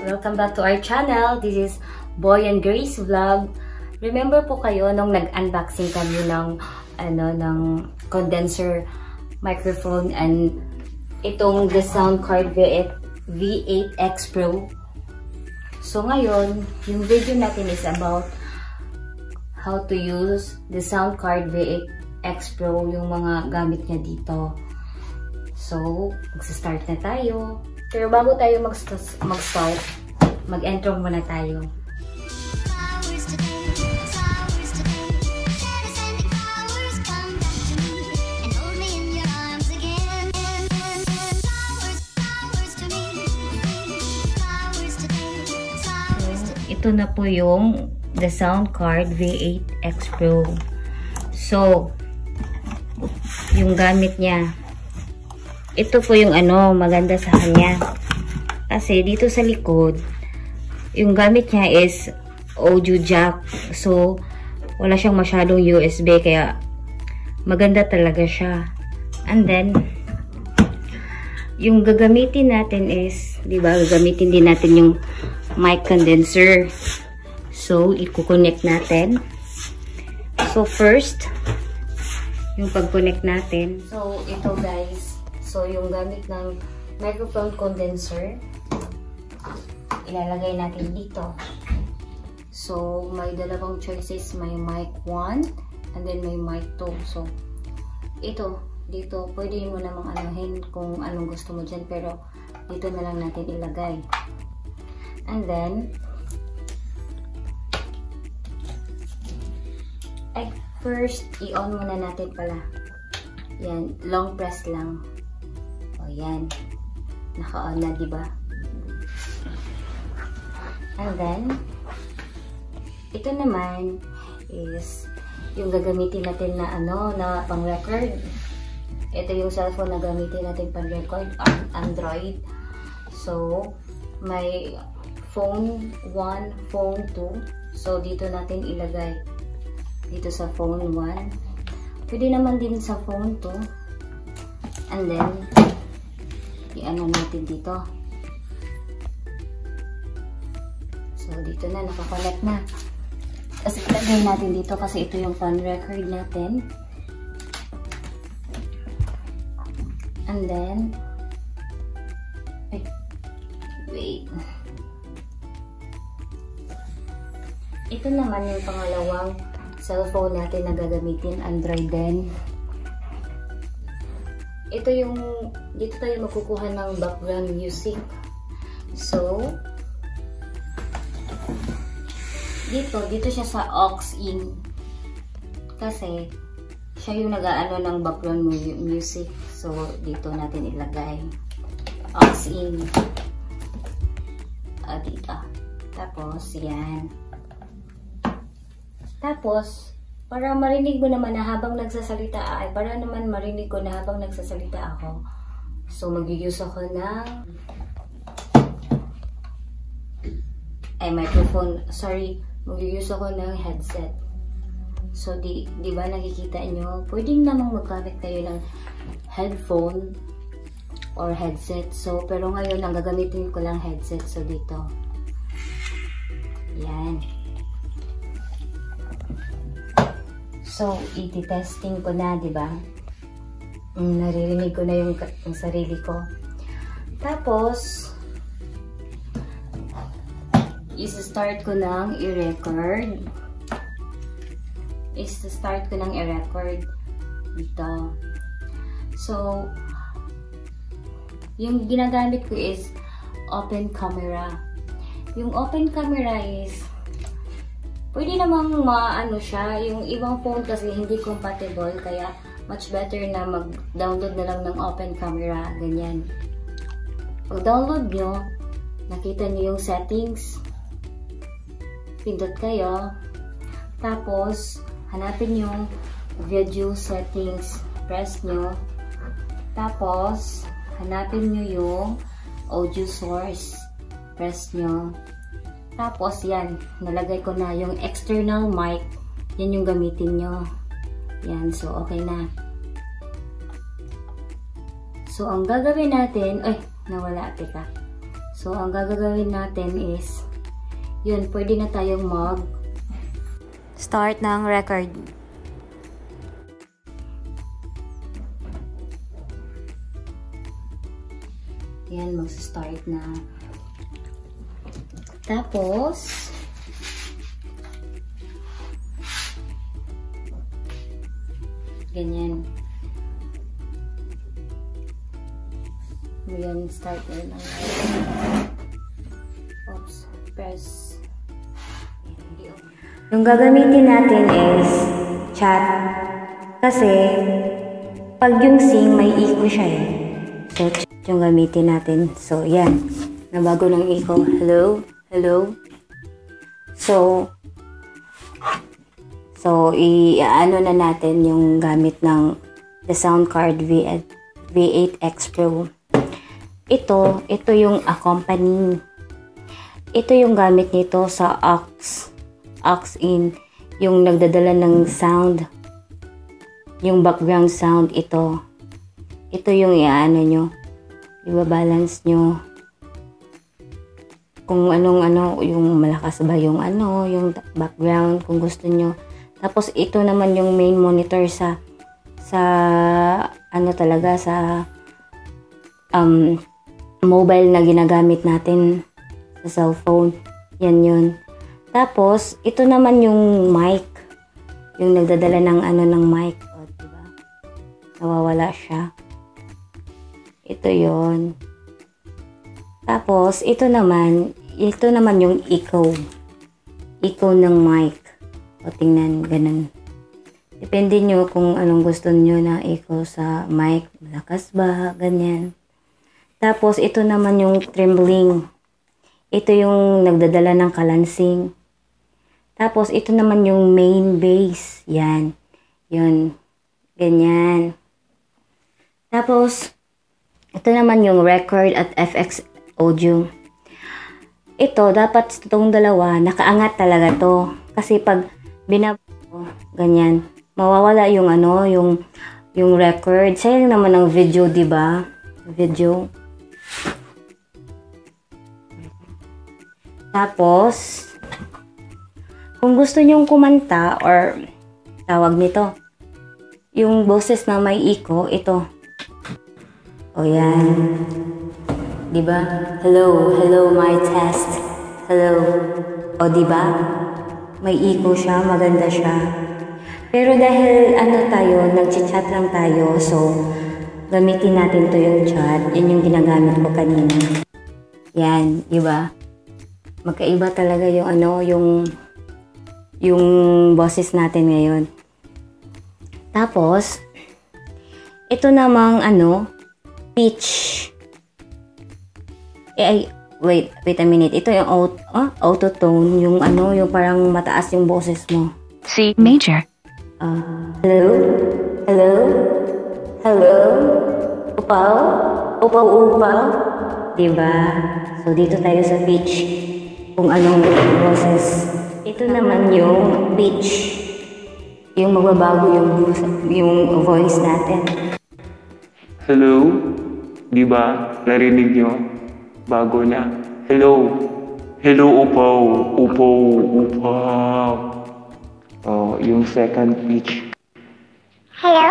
Welcome back to our channel. This is Boy and Grace Vlog. Remember po kayo nung nag-unboxing kami ng condenser microphone and itong the sound card V8X Pro. So ngayon, yung video natin is about how to use the sound card V8X Pro, yung mga gamit niya dito. So, magsa-start na tayo. Pero bago tayo mag-start, mag-intro muna tayo. Ito na po yung the sound card V8X Pro. So, yung gamit niya. Ito po yung maganda sa kanya. Kasi dito sa likod, yung gamit niya is audio jack. So, wala siyang masyadong USB kaya maganda talaga siya. And then, yung gagamitin natin is, di ba, gagamitin din natin yung mic condenser. So, i-connect natin. So, first, yung pag-connect natin. So, ito guys. So, yung gamit ng microphone condenser, ilalagay natin dito. So, may dalawang choices. May mic 1 and then may mic 2. So, ito, dito, pwede mo namang anuhin kung anong gusto mo dyan. Pero, dito na lang natin ilagay. And then, first, i-on muna natin pala. Yan, long press lang. O, yan. Naka-on na, diba? And then, ito naman is yung gagamitin natin na na pang-record. Ito yung cellphone na gamitin natin pang-record, Android. So, may phone 1, phone 2. So, dito natin ilagay. Dito sa phone 1. Pwede naman din sa phone 2. And then, i-ano natin dito. So, dito na, nakakonect na. Kasi ilagay natin dito kasi ito yung fan record natin. And then, wait. Ito naman yung pangalawang cellphone natin na gagamitin, Android din. Ito yung, dito tayo magkukuha ng background music. So, dito siya sa aux in. Kasi, siya yung nag-aano ng background music. So, dito natin ilagay. Aux in. Dito. Tapos, yan. Tapos, para marinig mo naman na habang nagsasalita, para naman marinig ko na habang nagsasalita ako. So, mag-use ako ng microphone. Sorry, mag-use ako ng headset. So, di ba nakikita nyo? Pwede namang maggamit kayo ng headphone or headset. So, pero ngayon, ang gagamitin ko lang headset. So, dito. Yan. So, i-testing ko na, di ba? Naririnig ko na yung sarili ko. Tapos, i-start ko ng i-record. I-start ko ng i-record dito. So, yung ginagamit ko is open camera. Yung open camera is pwede namang maano siya. Yung ibang phone kasi hindi compatible. Kaya, much better na mag-download na lang ng open camera. Ganyan. Pag-download nyo, nakita nyo yung settings. Pindot kayo. Tapos, hanapin yung video settings. Press nyo. Tapos, hanapin nyo yung audio source. Press nyo. Tapos, yan. Nalagay ko na yung external mic. Yan yung gamitin nyo. Yan. So, okay na. So, ang gagawin natin, ay, nawala, teka. So, ang gagawin natin is, yun, pwede na tayong start ng record. Yan, mag-start na. Tapos, ganyan. Yan, start na lang. Oops, press. Yung gagamitin natin is chat. Kasi, pag yung sing, may echo siya eh. So, chat yung gamitin natin. So, yan. Nabago ng echo. Hello? Hello? So, i-ano na natin yung gamit ng the sound card V8 X Pro. Ito yung accompanying. Ito yung gamit nito sa aux in, yung nagdadala ng sound, yung background sound. Ito yung iaano nyo, ibabalance nyo kung anong yung malakas ba yung yung background kung gusto nyo. Tapos ito naman yung main monitor sa talaga sa mobile na ginagamit natin sa cellphone. Yan yun. Tapos ito naman yung mic, yung nagdadala ng ng mic. O, diba? Nawawala siya. Ito yon. Tapos ito naman yung echo ng mic. O, tingnan, ganun. Depende nyo kung anong gusto nyo na echo sa mic. Malakas ba? Ganyan. Tapos, ito naman yung trembling. Ito yung nagdadala ng kalansing. Tapos, ito naman yung main bass. Yan. Yun. Ganyan. Tapos, ito naman yung record at FX audio. Ito, dapat itong dalawa, nakaangat talaga to. Kasi pag ganyan, mawawala yung yung record. Sayang naman ng video, di ba? Video. Tapos, kung gusto nyong kumanta or tawag nito, yung boses na may echo, ito. O yan. Di ba? Hello, hello, my test. Hello. O di ba? May echo siya, maganda siya. Pero dahil tayo, nag-chat lang tayo, so gamitin natin to yung chat. Yun yung ginagamit ko kanina. Yan, di ba? Magkaiba talaga yung yung boses natin ngayon. Tapos ito namang pitch. Wait a minute. Ito yung auto-tone, yung yung parang mataas yung boses mo. C major. Hello? Hello? Hello? Upaw? Upaw? Diba? So, dito tayo sa pitch. Kung anong boses. Ito naman yung pitch. Yung magbabago yung voice natin. Hello? Diba? Narinig nyo? Bago na. Hello? Hello, upaw? Upaw? Upaw? Oh, yung second pitch. Hello?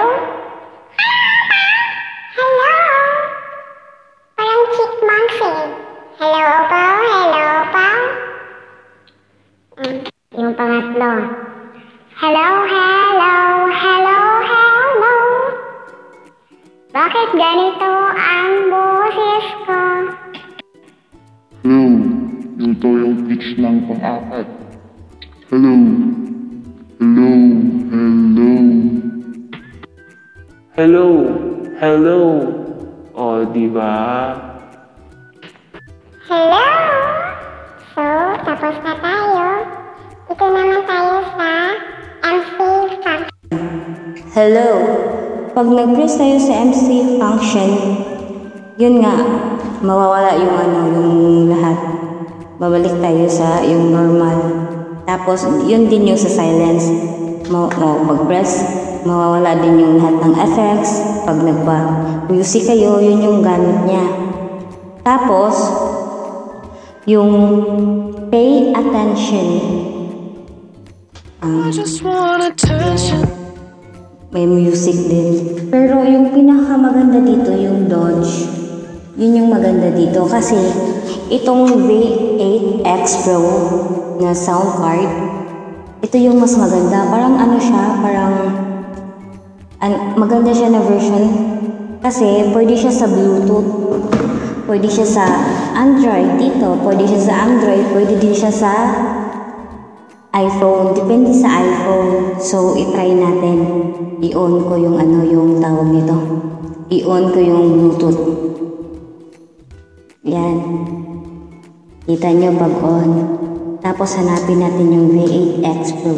Hello? Parang chipmunks eh. Hello, upaw? Hello, upaw? Yung pangatlo. Hello, hello, hello, hello. Bakit ganito ang boses ko? Hello, ito yung pitch ng pang-apat. Hello, hello, hello. Hello? Hello? Oh, diba? Hello? So, tapos na tayo. Ito naman tayo sa MC function. Hello. Pag nag-press tayo sa MC function, yun nga, mawawala yung yung lahat. Babalik tayo sa yung normal. Tapos, yun din yung sa silence. Pag-press, mawawala din yung lahat ng effects. Pag nagpa-music kayo, yun yung gamit niya. Tapos, yung pay attention. May music din. Pero yung pinakamaganda dito, yung Dodge. Yun yung maganda dito. Kasi itong V8X Pro na sound card, ito yung mas maganda. Parang ano siya, parang maganda siya na version. Kasi pwede siya sa Bluetooth. Pwede siya sa Android dito. Pwede siya sa Android. Pwede din siya sa iPhone. Depende sa iPhone. So, itry natin. I-on ko yung yung tawag nito. I-on ko yung Bluetooth. Yan. Kita nyo pag on. Tapos hanapin natin yung V8X Pro.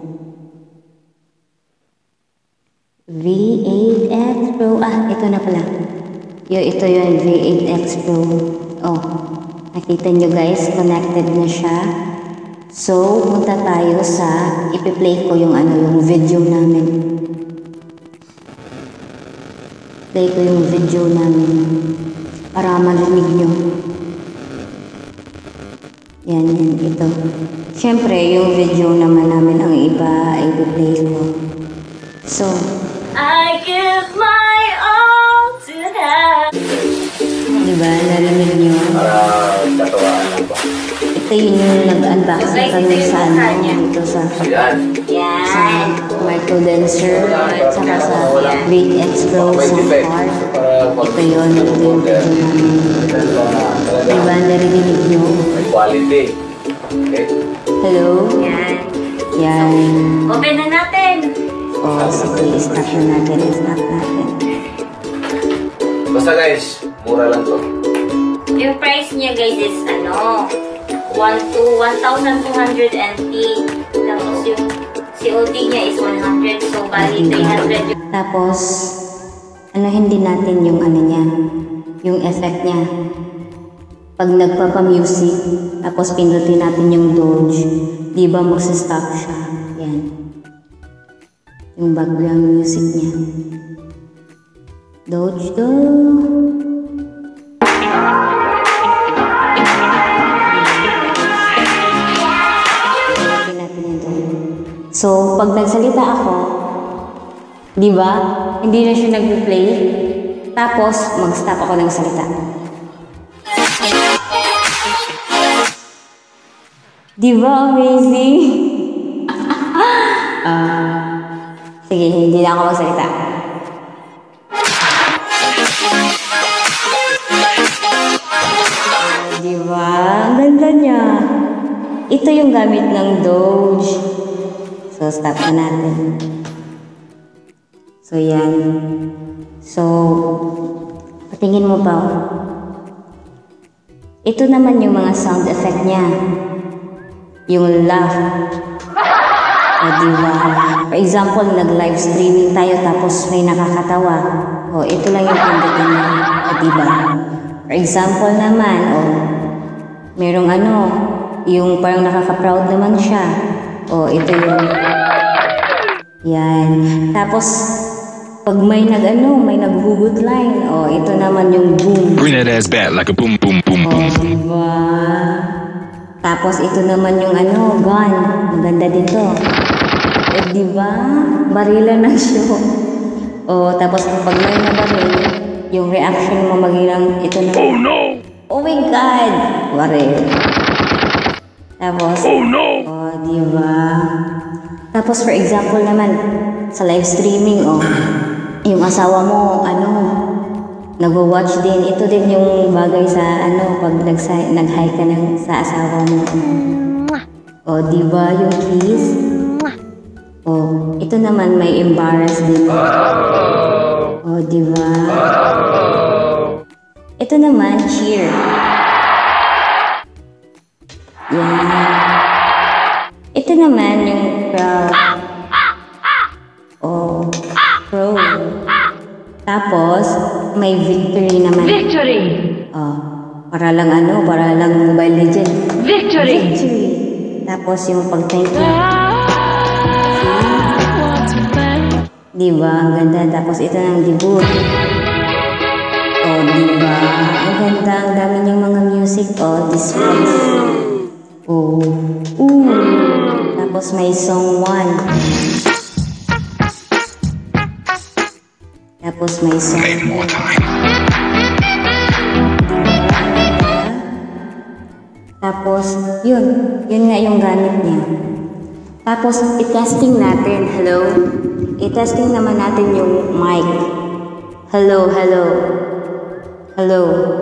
V8X Pro. Ito na pala. Ito yung V8X Pro. Oh, nakita nyo guys, connected na siya. So, punta tayo sa, ipi-play ko yung yung video namin. Play ko yung video namin para marinig nyo. Yan, ito. Siyempre, yung video naman namin ang iba, ipi-play ko. So, I give my all to have. diba, narinig nyo? Ito yun yung nag-unboxing kami sa dito sa microdancer, saka sa V8X Pro sound card. Ito yung video namin. Diba, narinig nyo? Quality. Okay. Hello? Yan. Open na natin. Sige, start na natin. Basta guys, mura lang to. Yung price niya guys is 1,200 NT. Tapos yung COD niya is 100. So, bali 300. Tapos, hindi natin yung niya, yung effect niya. Pag nagpapa-music, tapos pindutin natin yung Dodge, di ba magsa-stop siya? Yan. Yung background music niya. Dodge do. So, pag nagsalita ako, di ba? Hindi na siya nag-replay. Tapos, mag-stop ako ng salita. Di ba amazing? Sige, hindi na ako magsalita. Di ba? Ang ganda niya. Ito yung gamit ng Dodge. So, stop na natin. So, yan. So, patingin mo pa. Ito naman yung mga sound effect niya. Yung laugh. Diba? For example, nag-live streaming tayo tapos may nakakatawa. Ito lang yung pindutin niya. Diba? For example naman, merong yung parang nakaka-proud naman siya. Ito yung yan. Tapos, pag may may naghugot line, ito naman yung boom. Bring that ass back like a boom, boom, boom, boom. Diba? Tapos, ito naman yung gun. Maganda din to. Diba? Barila ng show. Tapos, pag may nabaril, yung reaction mo magiging ito na. Oh no! Oh my God! Baril. Tapos, oh no! Diba? Tapos, for example naman, sa live streaming, yung asawa mo, nag-watch din. Ito din yung bagay sa, pag nag-hi ka sa asawa mo. Diba? Yung kiss. Ito naman may embarrass din. Diba? Ito naman, cheer. Yan. Ito naman yung proud. Proud. Tapos, may victory naman. Victory! Para lang Mobile Legend. Victory! Victory. Tapos yung pag-thank you. Diba? Ang ganda. Tapos ito ng debut. Oh, diba? Ang ganda. Ang dami niyang mga music. Oh, this one. Oh. Ooh. Tapos may song 1. Tapos may song 2. Tapos, yun nga yung gamit niya. Tapos, i-testing natin. Hello? I-testing naman natin yung mic. Hello, hello. Hello.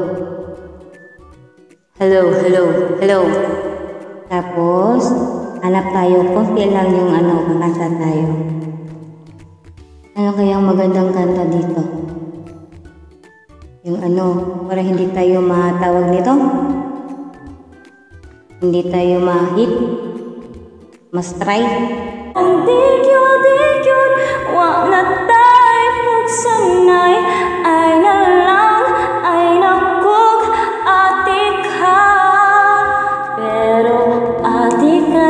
Hello, hello, hello. Tapos, hanap tayo. Konti lang yung kakanta tayo. Ano kayang magandang kanta dito? Yung para hindi tayo matawag nito? Hindi tayo ma-hit. Mas-try. Ang dikyod, wag na tayo magsanay. Ay na lang, ay nakog, ate ka. Pero ate ka.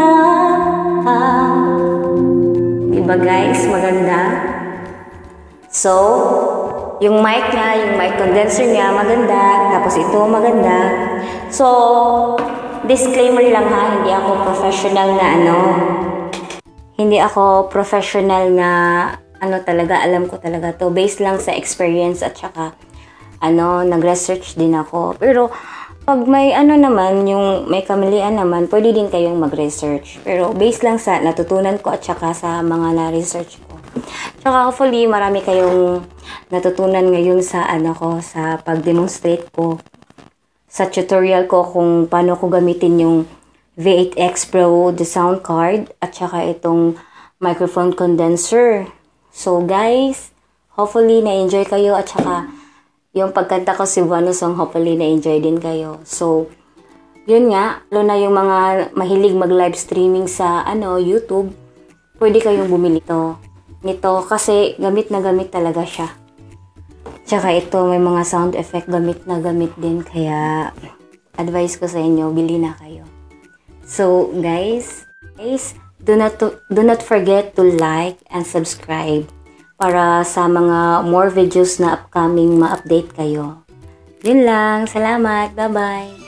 Diba guys, maganda? So, yung mic niya, yung mic condenser niya, maganda. Tapos ito, maganda. So, disclaimer lang ha, hindi ako professional na Hindi ako professional na talaga, alam ko talaga to. Based lang sa experience at saka nag-research din ako. Pero pag may naman, yung may kamalian naman, pwede din kayong mag-research. Pero based lang sa natutunan ko at saka sa mga na-research ko. Tsaka hopefully marami kayong natutunan ngayon sa sa pag-demonstrate ko. Sa tutorial ko kung paano ko gamitin yung V8X Pro, the sound card, at saka itong microphone condenser. So guys, hopefully na-enjoy kayo at saka yung pagkanta ko si Buano Song, hopefully na-enjoy din kayo. So, yun nga, lalo na yung mga mahilig mag-live streaming sa YouTube, pwede kayong bumili nito kasi gamit na gamit talaga siya. Tsaka ito, may mga sound effect gamit na gamit din. Kaya, advice ko sa inyo, bili na kayo. So, guys, do not forget to like and subscribe para sa mga more videos na upcoming ma-update kayo. Yun lang. Salamat. Bye-bye.